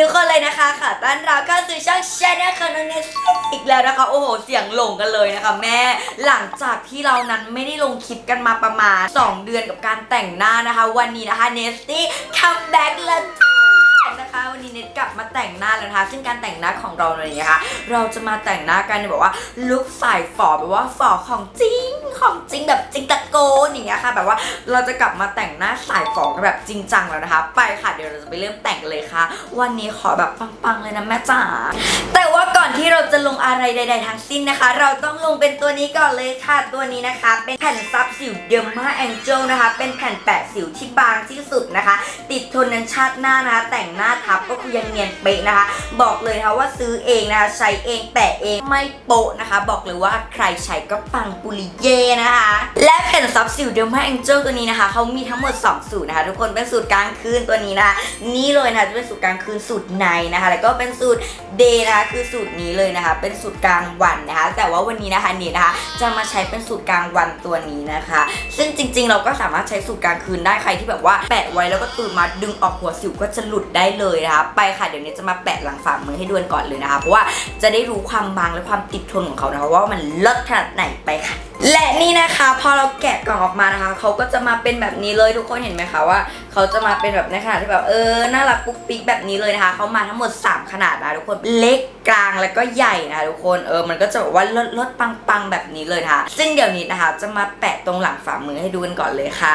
ทุกคนเลยนะคะค่ะต้อนรับเข้าสู่ช่องชาแนลของน้องเนสอีกแล้วนะคะโอ้โหเสียงหลงกันเลยนะคะแม่หลังจากที่เรานั้นไม่ได้ลงคลิปกันมาประมาณ2 เดือนกับการแต่งหน้านะคะวันนี้นะคะเนสตี้คัมแบ็กแล้วนะคะวันนี้เนทกลับมาแต่งหน้าแล้วนะคะซึ่งการแต่งหน้าของเราเนี่ยนะคะเราจะมาแต่งหน้ากันแบบว่าลุคสายฝ่อแบบว่าฝ่อของจริงแบบจริงตะโกนอย่างเงี้ยค่ะแบบว่าเราจะกลับมาแต่งหน้าสายฝ่อกันแบบจริงจังแล้วนะคะไปค่ะเดี๋ยวเราจะไปเริ่มแต่งกันเลยค่ะวันนี้ขอแบบปังๆเลยนะแม่จ๋าแต่ว่าก่อนที่เราจะลงอะไรใดๆทั้งสิ้นนะคะเราต้องลงเป็นตัวนี้ก่อนเลยค่ะตัวนี้นะคะเป็นแผ่นซับสิว Derma Angel นะคะเป็นแผ่นแปะสิวที่บางที่สุดนะคะติดทนยันชาติหน้านะคะแต่งหน้าทับก็คือยังเนียนเป๊ะนะคะบอกเลยนะคะว่าซื้อเองนะคะใช้เองแปะเองไม่โปะนะคะบอกเลยว่าใครใช้ก็ปังปุริเย่นะคะและแผ่นซับสิว Derma Angel ตัวนี้นะคะเขามีทั้งหมด2สูตรนะคะทุกคนเป็นสูตรกลางคืนตัวนี้นะคะนี่เลยนะคะจะเป็นสูตรกลางคืนสูตรในนะคะแล้วก็เป็นสูตรเดย์นะคะคือสูตรนี้เลยนะคะเป็นสูตรกลางวันนะคะแต่ว่าวันนี้นะคะนี่นะคะจะมาใช้เป็นสูตรกลางวันตัวนี้นะคะซึ่งจริงๆเราก็สามารถใช้สูตรกลางคืนได้ใครที่แบบว่าแปะไว้แล้วก็ตื่นมาดึงออกหัวสิวก็จะหลุดได้เลยนะคะไปค่ะเดี๋ยวนี้จะมาแปะหลังฝ่ามือให้ดูก่อนเลยนะคะเพราะว่าจะได้รู้ความบางและความติดทนของเขานะคะว่ามันเลิศขนาดไหนไปค่ะและนี่นะคะพอเราแกะกล่องออกมานะคะเขาก็จะมาเป็นแบบนี้เลยทุกคนเห็นไหมคะว่าเขาจะมาเป็นแบบในขนาดที่แบบน่ารักปุ๊กปิ๊กแบบนี้เลยนะคะเขามาทั้งหมด3ขนาดนะทุกคนเล็กกลางแล้วก็ใหญ่นะคะทุกคนมันก็จะแบบว่าลดปังแบบนี้เลยนะคะซึ่งเดี๋ยวนี้นะคะจะมาแปะตรงหลังฝ่ามือให้ดูกันก่อนเลยค่ะ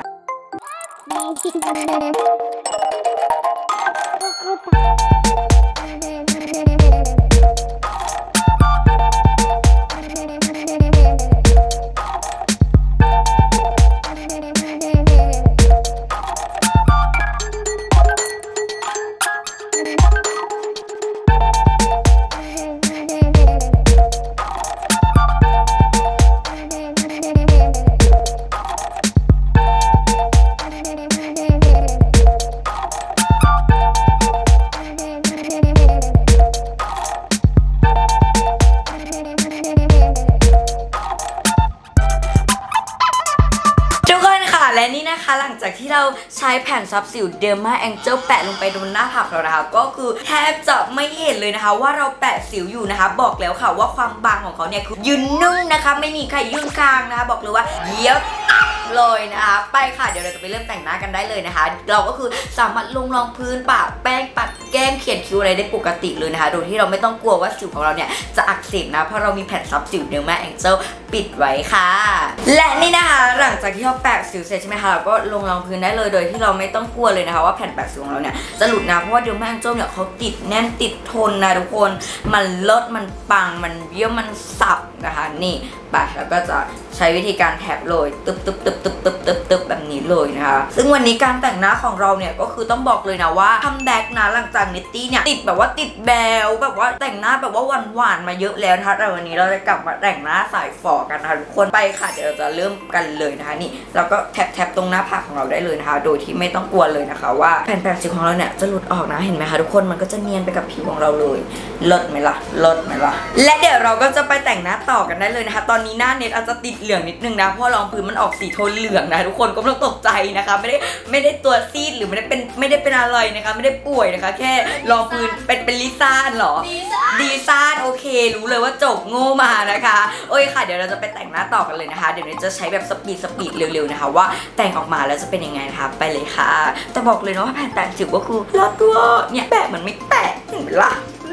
และนี่นะคะหลังจากที่เราใช้แผ่นซับสิว Derma Angel แปะลงไปบนหน้าผากเรานะคะก็คือแทบจะไม่เห็นเลยนะคะว่าเราแปะสิวอยู่นะคะบอกแล้วค่ะว่าความบางของเขาเนี่ยคือยืนนึ่งนะคะไม่มีใครยื่นคางนะคะบอกเลยว่าเยี่ยมเลยนะคะไปค่ะเดี๋ยวเราจะไปเริ่มแต่งหน้ากันได้เลยนะคะเราก็คือสามารถลงรองพื้นปะแป้งปัดแก้มเขียนคิ้วอะไรได้ปกติเลยนะคะโดยที่เราไม่ต้องกลัวว่าสิวของเราเนี่ยจะอักเสบนะเพราะเรามีแผ่นซับสิว Derma Angel ปิดไว้ค่ะและนี่นะคะหลังจากที่เราแปะสิวเสร็จใช่ไหมคะเราก็ลงรองพื้นได้เลยโดยที่เราไม่ต้องกลัวเลยนะคะว่าแผ่นแปะสิวของเราเนี่ยจะหลุดนะเพราะว่าDerma Angelเนี่ยเขาติดแน่นติดทนนะทุกคนมันเลิศมันปังมันเยี่ยมมันสับนะคะนี่ไปแล้วก็จะใช้วิธีการแท็บเลยตึ๊บแบบนี้เลยนะคะซึ่งวันนี้การแต่งหน้าของเราเนี่ยก็คือต้องบอกเลยนะว่าคัมแบ็กนะหลังจากนิตตี้เนี่ยติดแบบว่าติดแบลแบบว่าแต่งหน้าแบบว่าหวานมาเยอะแล้วนะคะแต่วันนี้เราจะกลับมาแต่งหน้าสายฝ่อกันนะคะทุกคนไปค่ะเดี๋ยวเราจะเริ่มกันเลยนะคะนี่เราก็แท็บตรงหน้าผากของเราได้เลยนะคะโดยที่ไม่ต้องกลัวเลยนะคะว่าแผ่นแปะสิวของเราเนี่ยจะหลุดออกนะเห็นไหมคะทุกคนมันก็จะเนียนไปกับผิวของเราเลยเลิศไหมล่ะและเดี๋ยวเราก็จะไปแต่งหน้าต่อกันได้เลยนะคะตอนนี้หน้าเน็ตอาจจะติดเหลืองนิดนึงนะเพราะรองพื้นมันออกสีโทนเหลืองนะทุกคนก็ไม่ต้องตกใจนะคะไม่ได้ตัวซีดหรือไม่ได้เป็นอะไรนะคะไม่ได้ป่วยนะคะแค่รองพื้นเป็นลิซ่าหรอดีซ่าโอเครู้เลยว่าจบโง่มานะคะโอ้ยค่ะเดี๋ยวเราจะไปแต่งหน้าต่อกันเลยนะคะเดี๋ยวนี้จะใช้แบบสปีดเร็วๆนะคะว่าแต่งออกมาแล้วจะเป็นยังไงนะคะไปเลยค่ะแต่บอกเลยนะว่าแผ่นแปะสิวก็คือเลิศด้วยเนี่ยแปะเหมือนไม่แปะเห็นไหมล่ะ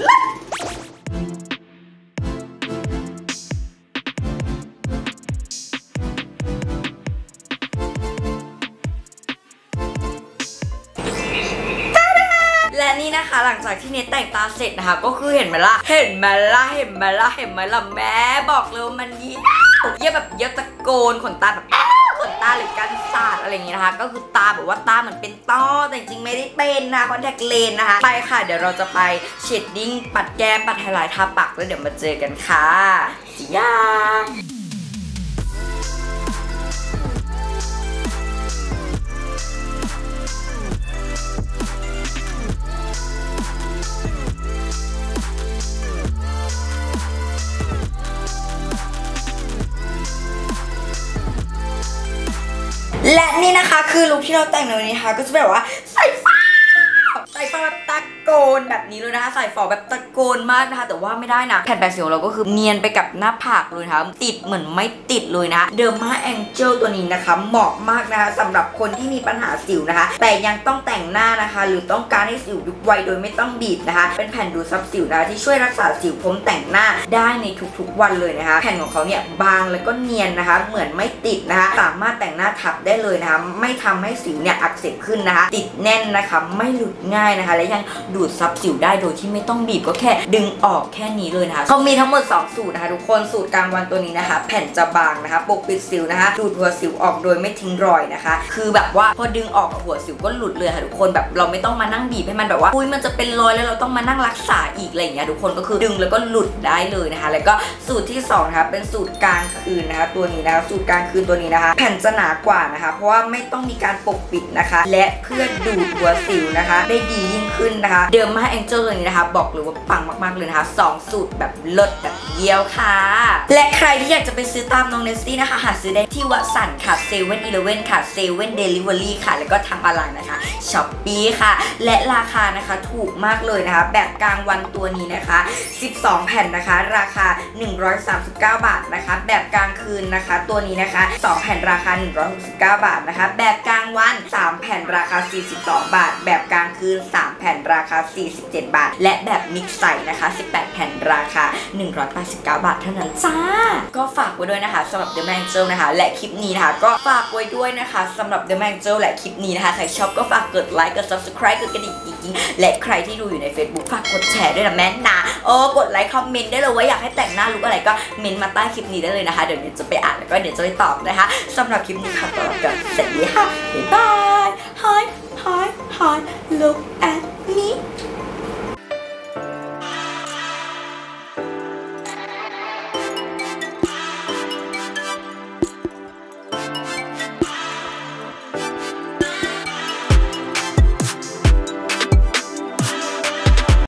และนี่นะคะหลังจากที่เนทแต่งตาเสร็จนะคะก็คือเห็นไหมล่ะแม่บอกเลยมันเยี่ยแบบเยี่ยตะโกนขนตาแบบขนตาหรือกันสาดอะไรอย่างงี้นะคะก็คือตาแบบว่าตาเหมือนเป็นต้อแต่จริงไม่ได้เป็นนะคอนแทคเลนส์นะคะไปค่ะเดี๋ยวเราจะไปเชดดิ้งปัดแก้มปัดไฮไลท์ทาปากแล้วเดี๋ยวมาเจอกันค่ะสิยา และนี่นะคะคือลุคที่เราแต่งในวันนี้ค่ะก็จะแบบว่าใส่ฟ้าแบบตะโกกนแบบนี้เลยนะคะใส่ฝอแบบตะโกนมากนะคะแต่ว่าไม่ได้นะแผ่นแปะสิวเราก็คือเนียนไปกับหน้าผากเลยนะคะติดเหมือนไม่ติดเลยนะเดอร์มาแองเจิลตัวนี้นะคะเหมาะมากนะคะสำหรับคนที่มีปัญหาสิวนะคะแต่ยังต้องแต่งหน้านะคะหรือต้องการให้สิวยุบไวโดยไม่ต้องบีบนะคะเป็นแผ่นดูดซับสิวนะคะที่ช่วยรักษาสิวผมแต่งหน้าได้ในทุกๆวันเลยนะคะแผ่นของเขาเนี่ยบางแล้วก็เนียนนะคะเหมือนไม่ติดนะคะสามารถแต่งหน้าทับได้เลยนะคะไม่ทำให้สิวเนี่ยอักเสบขึ้นนะคะติดแน่นนะคะไม่หลุดง่ายนะคะและยังดูดซับสิวได้โดยที่ไม่ต้องบีบก็แค่ดึงออกแค่นี้เลยนะคะเขามีทั้งหมด2สูตรนะคะทุกคนสูตรกลางวันตัวนี้นะคะแผ่นจะบางนะคะปกปิดสิวนะคะดูดหัวสิวออกโดยไม่ทิ้งรอยนะคะคือแบบว่าพอดึงออกหัวสิวก็หลุดเลยค่ะทุกคนแบบเราไม่ต้องมานั่งบีบให้มันแบบว่าอุ้ยมันจะเป็นรอยแล้วเราต้องมานั่งรักษาอีกอะไรอย่างเงี้ยทุกคนก็คือดึงแล้วก็หลุดได้เลยนะคะแล้วก็สูตรที่2นะคะเป็นสูตรกลางคืนนะคะตัวนี้นะคะสูตรกลางคืนตัวนี้นะคะแผ่นจะหนากว่านะคะเพราะว่าไม่ต้องมีการปกปิดนะคะและเพื่อดูดหัวสิวนะคะได้ดียิ่งขึ้นนะคะเดอร์มาแองเจิลตัวนี้นะคะบอกเลยว่าปังมากๆเลยนะคะ2สูตรแบบเลิศแบบเยี่ยวค่ะและใครที่อยากจะไปซื้อตามน้องเนสซี่นะคะหาซื้อได้ที่วัดสันค่ะเซเว่นอีเลฟเว่นค่ะเซเว่นเดลิเวอรี่ค่ะแล้วก็ทางออนไลน์นะคะช้อปปี้ค่ะและราคานะคะถูกมากเลยนะคะแบบกลางวันตัวนี้นะคะ12แผ่นนะคะราคา139 บาทนะคะแบบกลางคืนนะคะตัวนี้นะคะ2แผ่นราคา169 บาทนะคะแบบกลางวัน3แผ่นราคา42 บาทแบบกลางคืน3แผ่นราคา47 บาทและแบบมิกซ์ใส่นะคะ18แผ่นราคา189 บาทเท่านั้นจ้าก็ฝากไว้ด้วยนะคะสำหรับ The Angel นะคะและคลิปนี้นะคะก็ฝากไว้ด้วยนะคะสำหรับ The Angel และคลิปนี้นะคะใครชอบก็ฝากกดไลค์กด subscribe กดกระดิ่งกิ๊งๆและใครที่ดูอยู่ใน Facebook ฝากกดแชร์ด้วยนะแม่นะกดไลค์คอมเมนต์ได้เลยว่าอยากให้แต่งหน้าลุคอะไรก็เมนต์มาใต้คลิปนี้ได้เลยนะคะเดี๋ยวจะไปอ่านแล้วก็เดี๋ยวจะไปตอบนะคะสำหรับคลิปนี้ค่ะตอนนี้ก็เสร็จแล้วค่ะบ๊ายบาย Hi look at